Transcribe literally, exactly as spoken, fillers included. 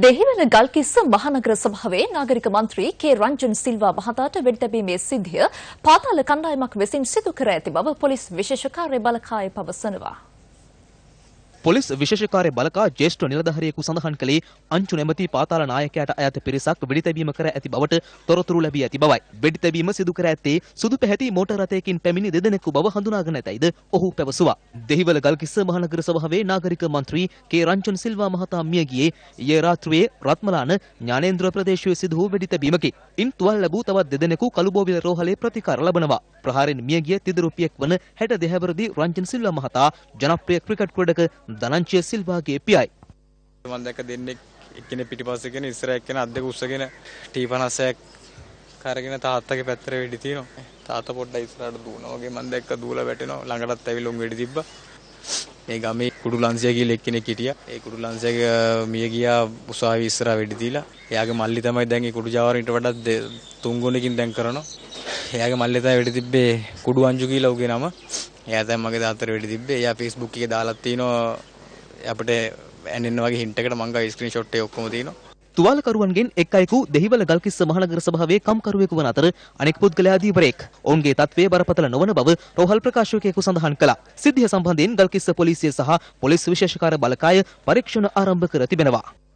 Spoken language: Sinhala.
දෙහිවල ගල්කිස්ස මහනගර සභාවේ නාගරික මන්ත්‍රී කේ රංජන් සිල්වා මහතාට වෙඩිතැබීමේ සිද්ධිය පාතාල කණ්ඩායමක් විසින් සිදු කර ඇති බව පොලිස් විශේෂ කාර්ය බළකාය පවසනවා. පොලිස් විශේෂ කාර්ය බළකා ජ්‍යෙෂ්ඨ නිලධාරියෙකු සඳහන් කළේ අංචු නැමැති පාතාල නායකයාට අයත් පිරිසක් වෙඩිතැබීම කර ඇති බවට තොරතුරු ලැබී ඇති බවයි. වෙඩිතැබීම සිදු කර ඇත්තේ සුදු පැහැති මෝටර් රථයකින් පැමිණි දෙදෙනෙකු බව හඳුනාගෙන ඇතැයිද ඔහු පැවසුවා. දෙහිවල ගල්කිස්ස මහනගර සභාවේ නාගරික මන්ත්‍රී කේ රංජන් සිල්වා මහතා මිය ගියේ ඊයේ රාත්‍රියේ රත්මලාන ඥානේන්ද්‍ර ප්‍රදේශයේ සිදු වූ වෙඩිතැබීමකි. ඉන් තුවාල ලැබූ තවත් දෙදෙනෙකු කළුබෝවිල රෝහලේ ප්‍රතිකාර ලබනවා. ප්‍රහාරයෙන් මිය ගිය තිදරුපියෙක් වන හැට දෙහැවරදී රංජන් සිල්වා මහතා ජනප්‍රිය ක්‍රිකට් ක්‍රීඩක ධනංජය සිල්වාගේ පියයි. මම දැක්ක දෙන්නෙක් එක්කෙනෙක් පිටිපස්සේ කෙනෙක් ඉස්සරහ එක්කෙනෙක් අත් දෙක උස්සගෙන ටී පනස්සයක් කරගෙන තාත්තගේ පැත්තට වෙඩි තියනවා. තාත්තා පොඩ්ඩක් ඉස්සරහට දුවනවා වගේ මම දැක්ක දුවලා වැටෙනවා. ළඟටත් ඇවිල්ලා උන් වෙඩි තිබ්බා. මේ ගමේ කුඩු ලංසිය කියලා එක්කෙනෙක් හිටියා. ඒ කුඩු ලංසියගේ මිය ගියා උසාවි ඉස්සරහ වෙඩි තියලා. එයාගේ මල්ලි තමයි දැන් ඒ කුඩු ජාවාරින්ට වඩා තුන් ගුණකින් දැන් කරනවා. එයාගේ මල්ලි තමයි වෙඩි තිබ්බේ කුඩු අංජු කියලා උගේ නම. එයා තමයි මගේ තාත්තට වෙඩි තිබ්බේ. එයා Facebook එකේ දාලා තිනවා අපිට ඇනෙන්න වගේ හින්ට් එකට මං ගාව ස්ක්‍රීන් ෂොට් එක ඔක්කොම තියෙනවා. තුවාලකරුවන්ගෙන් එක් අයෙකු දෙහිවල ගල්කිස්ස මහනගර සභාවේ කම්කරුවෙකු වන අතර අනෙක් පුද්ගලයා දීවරයෙක්. ඔවුන්ගේ තත්ත්වය බරපතල නොවන බව රෝහල් ප්‍රකාශකයෙකු සඳහන් කළා. සිද්ධිය සම්බන්ධයෙන් ගල්කිස්ස පොලිසිය සහ පොලිස් විශේෂ කාර්ය බළකාය පරීක්ෂණ ආරම්භ කර තිබෙනවා.